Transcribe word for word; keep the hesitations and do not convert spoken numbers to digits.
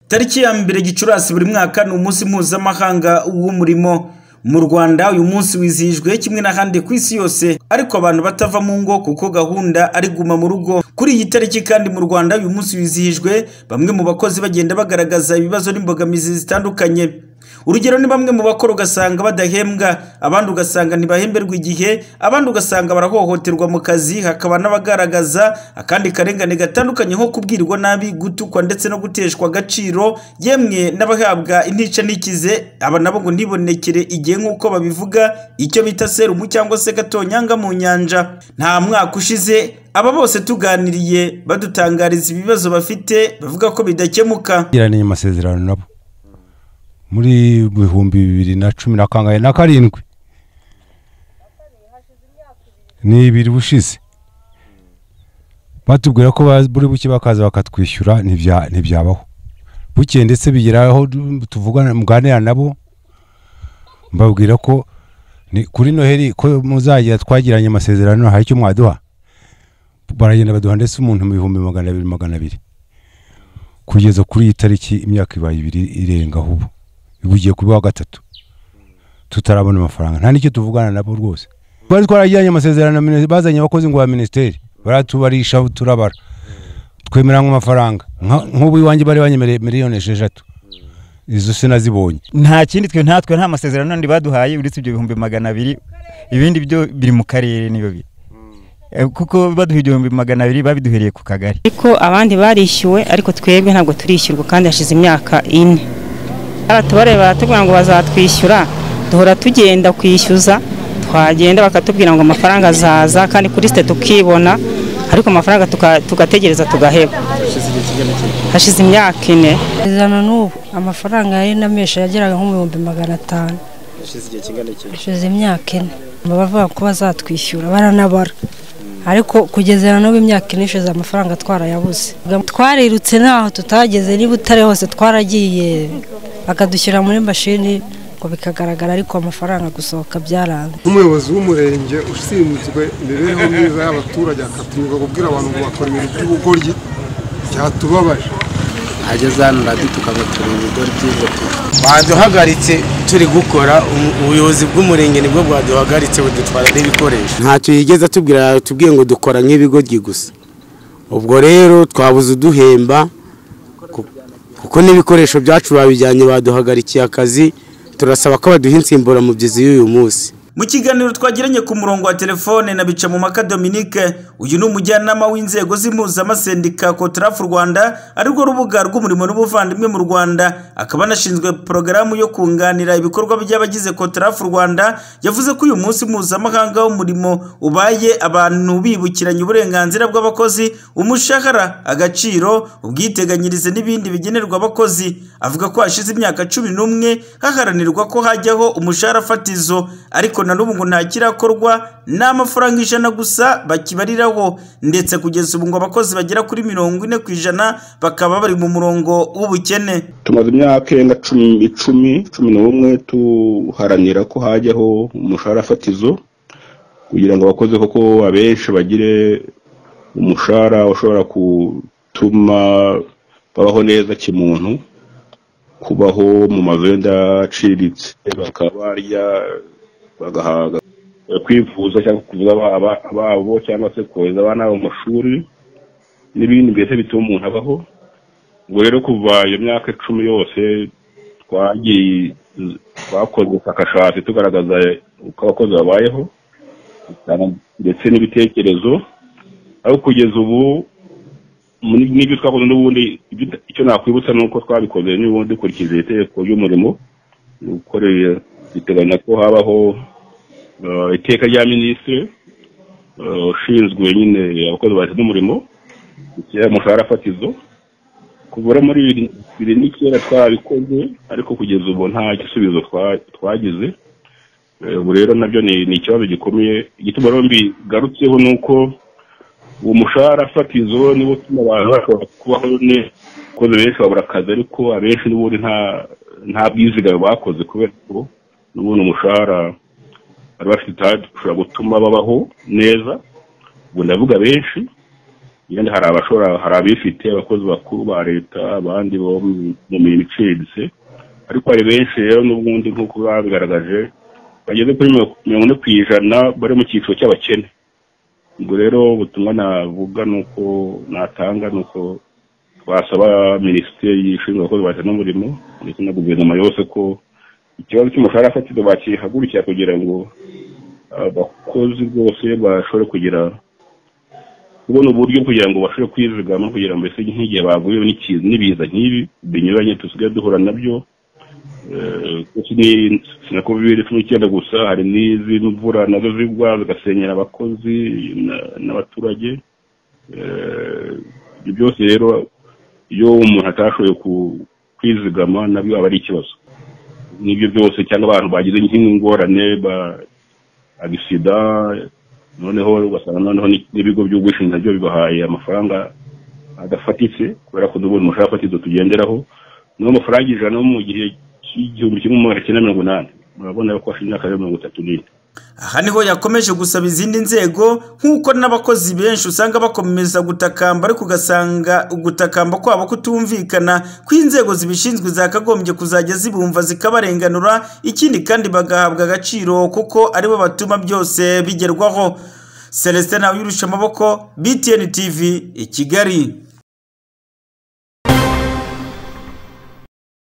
Tariki ya mbere Gicurasi buri mwaka ni umunsi mpuzamahanga w'umurimo. Mu Rwanda uyu munsi wizihijwe kimwe n'ahandi ku isi yose, ariko abantu batava mu ngo kuko gahunda ari guma mu rugo. Kuri iyi tariki kandi mu Rwanda uyu munsi wizihijwe bamwe mu bakozi bagenda bagaragaza ibibazo n'imbogamizi zitandukanye. Urugero ni bamwe mu bakora ugasanga badahembwa, abandi ugasanga ntibahemberwa igihe, abandi ugasanga barahohoterwa mu kazi, hakaba n'abagaragaza akandi karengane gatandukanye nko kubwirwa nabi, gutukwa ndetse no guteshwa agaciro, yemwe n'abahabwa inticantikize, aba nabo ngo ntibonekere igihe nk'uko babivuga, icyo bita serumu cyangwa se gatonyanga mu nyanja. Nta mwaka ushize aba bose tuganiriye badutangariza ibibazo bafite, bavuga ko bidakemuka. Giranye amasezerano nabo muri bihumbi bibiri na cumi na kangahe na karindwi ni ibiri bushize, batubwira ko buri buke bakaza bakatwishyura, ntibyabaho. Buke ndetse bigeraho tuvugana muganira nabo, mbabwira ko kuri Noheli ko muzagira twagiranye amasezerano hari icyo mwaduha, baragenda baduha ndetse umuntu mu bihumbi magana abiri magana abiri kugeza kuri iyi tariki imyaka ibaye ibiri irengaho ubu bugiye kuba gatatu tutarabona amafaranga, nta nicyo tuvugana nabo rwose. Bari twaragiranye amasezerano, bazanye abakozi ngo ba ministeri baratubarisha turabara twemera amafaranga, nk'ubu iwanjye bari banyemereye miliyoni esheshatu, izo sinazibonye. Nta kindi twe ntatwe nta masezerano ndi baduhaye uretse ibyo bihumbi magana abiri, ibindi byo biri mu karere niyo biri, kuko baduha ibihumbi magana abiri babiduhereye ku kagari. Ariko abandi barishyuwe, ariko twebwe ntabwo turishyurwa kandi hashize imyaka ine. Abatubareba baratubwira ngo bazatwishyura, duhora tugenda kwishyuza, twagenda bakatubwira ngo amafaranga azaza kandi kuri site tukibona, ariko amafaranga tugategereza tugaheba. Hashize imyaka ine. Izana n'ubu amafaranga yari namesha yageraga nko mu bihumbi magana atanu. Hashize imyaka ine bavuga ko bazatwishyura baranabara, ariko kugeza n'ubu imyaka ine ishize amafaranga twarayabuze. Twarirutse naho tutageze, niba utari hose twaragiye bakadushyira muri mashini ngo bikagaragara, ariko amafaranga gusohoka byaranze. Umuyobozi w'umurenge ushinzwe imibereho myiza y'abaturage akatumiza kubwira abantu ngo bakora ibintu by'ubugoryi, byatubabaje. Ageze hano radituka batura ibigori by'ibyo baduhagaritse turi gukora, ubuyobozi bw'umurenge nibwo bwaduhagaritse budutwara n'ibikoresho. Ntacyo yigeze atubwira, tubwiye ngo dukora nk'ibigoryi gusa. Ubwo rero twabuze uduhemba kuko n'ibikoresho byacu babijyanye, baduhagarikiye akazi. Turasaba ko baduha insimburamubyizi y'uyu munsi. Mu kiganiro twagiranye ku murongo wa telefone na Bica mu maka Dominique, uyu ni umujyanama w'inzego z'impuzamasendika Kotrafu Rwanda, arirwo rubuga rw'umurimo n'ubuvandimwe mu Rwanda, akaba anashinzwe porogaramu yo kunganira ibikorwa by'abagize Kotrafu Rwanda. Yavuze ko uyu munsi mpuzamahanga w'umurimo ubaye abantu bibukiranye uburenganzira bw'abakozi, umushahara, agaciro, ubwiteganyirize n'ibindi bigenerwa abakozi. Avuga ko hashize imyaka cumi n'umwe haharanirwa ko hajyaho umushahara fatizo, ariko na n'ubu ngo nta kirakorwa, n'amafaranga ijana gusa bakibariraho, ndetse kugeza ubu ngo abakozi bagera kuri mirongo ine ku ijana bakaba bari mu murongo w'ubukene. Tumaze imyaka irenga icumi cumi n'umwe tuharanira ko hajyaho umushahara fatizo, kugira ngo abakozi koko abenshi bagire umushahara ushobora gutuma babaho neza kimuntu, kubaho mu mavenda aciriritse, bakaba barya bagahaga, kwivuza cyangwa kuvuza ababo cyangwa se kohereza abana mu mashuri n'ibindi mbese bituma umuntu abaho. Ubwo rero kuva iyo myaka icumi yose twagiye twakoze ubushakashatsi tugaragaza uko abakozi babayeho ndetse n'ibitekerezo, aho kugeza ubu n'ibyo twakoze n'ubundi. Icyo nakwibutsa ni uko twabikoze n'ubundi dukurikije itegeko ry'umurimo, ukoreye biteganya ko habaho iteka rya minisitiri ushinzwe nyine abakozi bose n'umurimo, ikira umushahara fatizo. Kuvura muri bibiri n'icyenda twabikoze, ariko kugeza ubu nta gisubizo twagize. Ubu rero nabyo ni ikibazo gikomeye. Igituma rero mbigarutseho ni uko uwo mushahara fatizo niwo utuma abantu bashobora kubaho neza, abakozi benshi babura akazi, ariko abenshi n'ubundi nta bwizigame bakoze, kubera ko n'ubundi umushahara bari bafite ushobora gutuma babaho neza. Ubu ndavuga benshi, yandi hari abashora hari abifite abakozi bakuru ba leta abandi bo mu mirimo iciriritse ariko hari benshi rero n'ubundi nk'uko babigaragaje bageze kuri mirongo ine ku ijana bari mu cyiciro cy'abakene. Ubwo rero ubutumwa navuga nuko natanga nuko twasaba minisiteri ishinzwe abakozi ba leta n'umurimo ndetse na guverinoma yose ko ikibazo cy'umushahara fatizo bakihagurukira kugira ngo abakozi bose bashobore kugira kubona uburyo kugira ngo bashobore kwizigama kugira ngo mbese nk'igihe baguye n'ikiza n'ibiza nk'ibi binyuranye tusigaye duhura nabyo na covid cumi n'icyenda gusa hari n'izindi mvura nazo zigwa zigasenyera abakozi n'abaturage. Ibyo byose rero iyo umuntu atashoboye kwizigama nabyo aba ari ikibazo. N'ibyo byose cyangwa abantu bagize nk'ingorane ba agisida noneho ugasanga noneho n'ibigo by'ubwishingizi nabyo bibahaye amafaranga adafatitse kubera ko n'ubundi umushahara fatizo tugenderaho niwo mafaranga ijana mu gihe igihumbi kimwe magana cyenda mirongo inani murabona ko hashize imyaka mirongo itatu n'ine. Aha niho yakomeje gusaba izindi nzego nk'uko n'abakozi benshi usanga bakomeza gutakamba ariko ugasanga ugutakamba kwabo kutumvikana kw'inzego zibishinzwe zakagombye kuzajya zibumva zikabarenganura ikindi kandi bagahabwa agaciro kuko aribo batuma byose bigerwaho. Celestin Nawirusha amaboko B T N T V i Kigali.